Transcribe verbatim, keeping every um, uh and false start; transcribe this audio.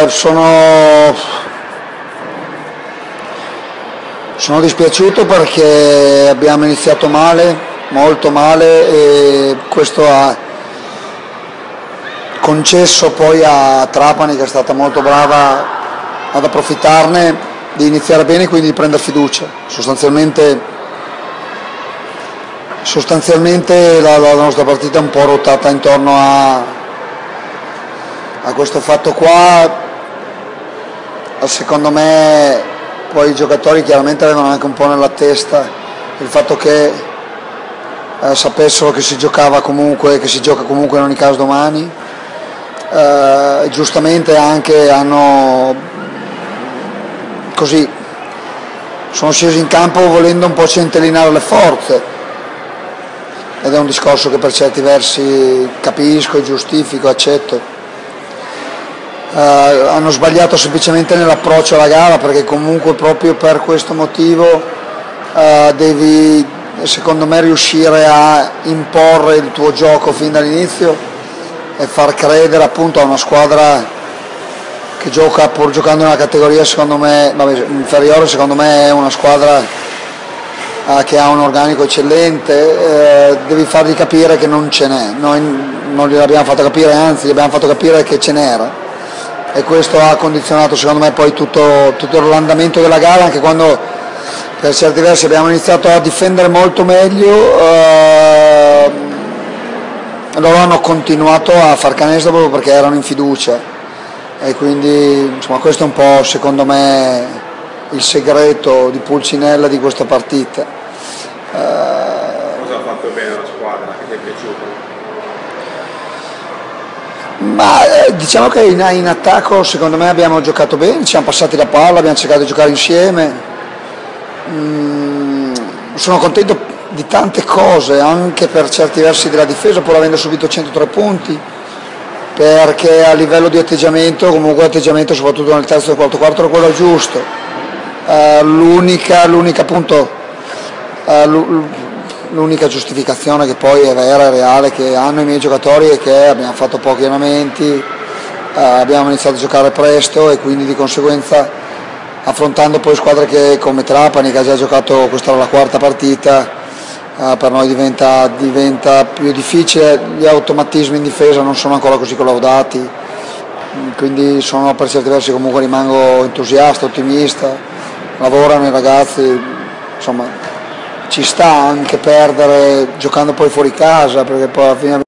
Eh, sono, sono dispiaciuto perché abbiamo iniziato male, molto male, e questo ha concesso poi a Trapani, che è stata molto brava ad approfittarne, di iniziare bene e quindi di prendere fiducia. Sostanzialmente, sostanzialmente la, la nostra partita è un po' ruotata intorno a a questo fatto qua. Secondo me poi i giocatori chiaramente avevano anche un po' nella testa il fatto che eh, sapessero che si giocava comunque, che si gioca comunque in ogni caso domani, eh, giustamente anche hanno così sono scesi in campo volendo un po' centellinare le forze, ed è un discorso che per certi versi capisco, giustifico, accetto. Uh, hanno sbagliato semplicemente nell'approccio alla gara, perché comunque proprio per questo motivo uh, devi, secondo me, riuscire a imporre il tuo gioco fin dall'inizio e far credere appunto a una squadra che gioca, pur giocando in una categoria secondo me vabbè, inferiore, secondo me è una squadra uh, che ha un organico eccellente. Uh, devi fargli capire che non ce n'è, noi non gliel'abbiamo fatto capire, anzi gli abbiamo fatto capire che ce n'era, e questo ha condizionato secondo me poi tutto, tutto l'andamento della gara, anche quando per certi versi abbiamo iniziato a difendere molto meglio. Eh, loro hanno continuato a far canestro proprio perché erano in fiducia, e quindi insomma questo è un po' secondo me il segreto di Pulcinella di questa partita. Eh, Cosa ha fatto bene la squadra che ti è piaciuto? Ma eh, diciamo che in, in attacco secondo me abbiamo giocato bene, ci siamo passati la palla, abbiamo cercato di giocare insieme. Mm, sono contento di tante cose, anche per certi versi della difesa, pur avendo subito centotré punti, perché a livello di atteggiamento, comunque l'atteggiamento soprattutto nel terzo e quarto quarto era quello giusto. Uh, l'unica, l'unica appunto, uh, l'unica giustificazione che poi è vera e reale che hanno i miei giocatori è che abbiamo fatto pochi allenamenti, eh, abbiamo iniziato a giocare presto, e quindi di conseguenza, affrontando poi squadre che, come Trapani, che ha già giocato, questa era la quarta partita, eh, per noi diventa, diventa più difficile. Gli automatismi in difesa non sono ancora così collaudati, quindi sono, per certi versi comunque rimango entusiasta, ottimista. Lavorano i ragazzi, insomma ci sta anche perdere giocando poi fuori casa, perché poi alla fine